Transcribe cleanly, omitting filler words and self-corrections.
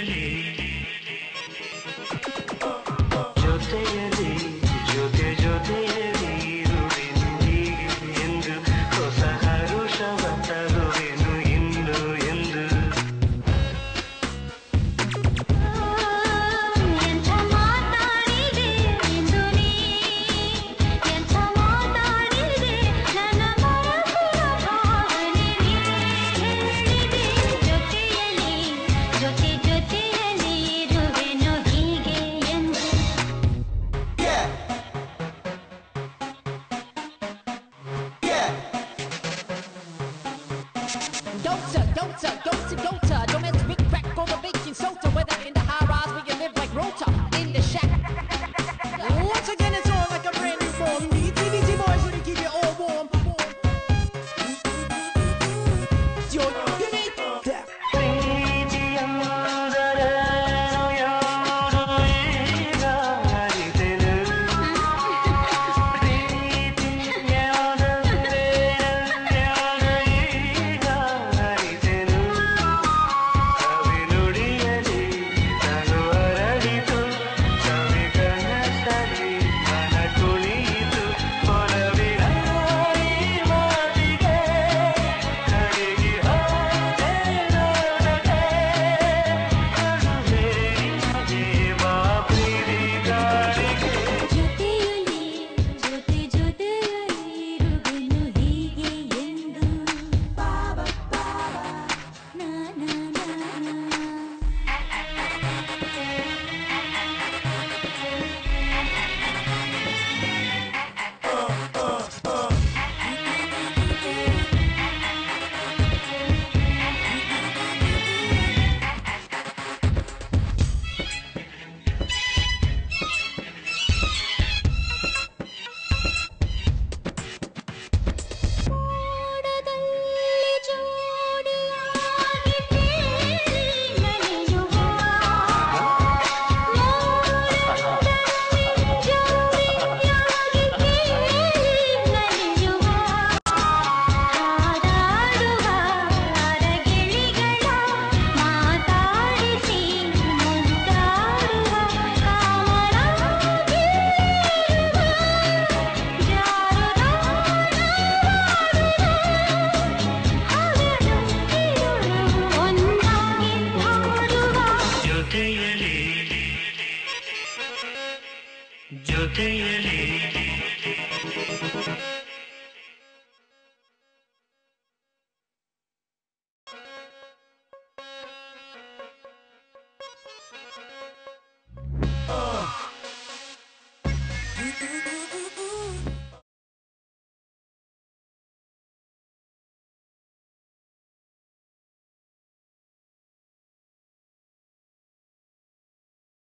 ಜೊತೆಯಲಿ ಜೊತೆ ಜೊತೆಯಲಿ ಇರುವೆನು ಹೀಗೆ ಎಂದು ಹೊಸ ಹರುಷವ ತರುವೆನು ಇಂದು ಎಂದು ಎಂಥ ಮಾತಾಡಿದೆ ಇಂದು ನೀ ಎಂಥ ಮಾತಾಡಿದೆ ನನ್ನ ಮನಸ್ಸಿನ ಭಾವನೆ ನೀ ಹೇಳಿದೆ ಜೊತೆಯಲಿ ಜೊತೆ ಜೊತೆಯಲಿ ಇರುವೆನು ಹೀಗೆ ಎಂದು Don't mess with crack or the baking soda. Whether in the high rise where you live like Rota, in the shack. Once again, it's all like a brand new form. The TBT boys gonna keep you all warm. Yo, give me that. ಪ್ರೀತಿಯಂದರೇನು ಯಾರು ಈಗ ಅರಿತೆನು ಪ್ರೀತಿಯಂದರೇನು ಯಾರು ಈಗ ಅರಿತೆನು ಕವಿ ನುಡಿಯಲಿ ನಾನು ಅರಳಿತು ಕವಿ ಕನಸಲಿ ಮನ ಕುಣಿಯಿತು ಒಲವಿನ ಈ ಮಾತಿಗೆ ಕಡೆಗೆ ಹೋದೆ ನೋಡದೆ ಕಡುವೆ ಜೀವಾ ಪ್ರೀತಿ ಗಾಳಿಗೆ ಜೊತೆಯಲಿ ಜೊತೆ ಜೊತೆಯಲಿ ಇರುವೆನು ಹೀಗೆ ಎಂದು ಬಾಬಾ ಬಾಬಾ ನಾ ನಾ ನಾ ನಾ ಮೋಡದಲ್ಲಿ ಜೋಡಿಯಾಗಿ ತೇಲಿ ನಲಿಯುವ ಮೋಡದಲ್ಲಿ ಜೋಡಿಯಾಗಿ ತೇಲಿ ನಲಿಯುವ ಹಾಡಾಡುವ ಅರಗಿಳಿಗಳ ಮಾತಾಡಿಸಿ ಮುದ್ದಾಡುವ ಕಾಮರಾಗಿ ಒಂದಾಗಿ ಹಾಡುವ ಜೊತೆಯಲಿ ಜೊತೆಯಲಿ